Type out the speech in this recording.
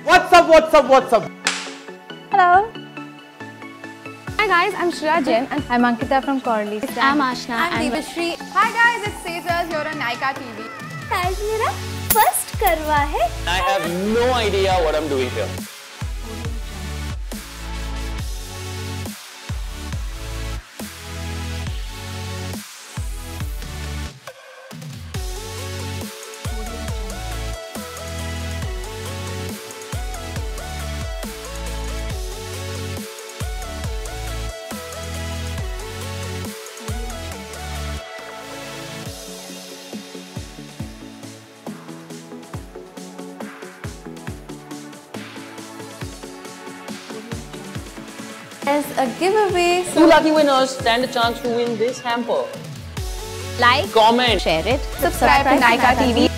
What's up, what's up, what's up? Hello. Hi guys, I'm Shreya Jain and I'm Ankita from Corley. I'm Ashna. I'm Devashri. Hi guys, it's Sejal here on Nykaa TV. Guys, मेरा first करवा है. I have no idea what I'm doing here. There's a giveaway. Two lucky winners stand a chance to win this hamper. Like, Comment, share it, Subscribe to Nykaa TV.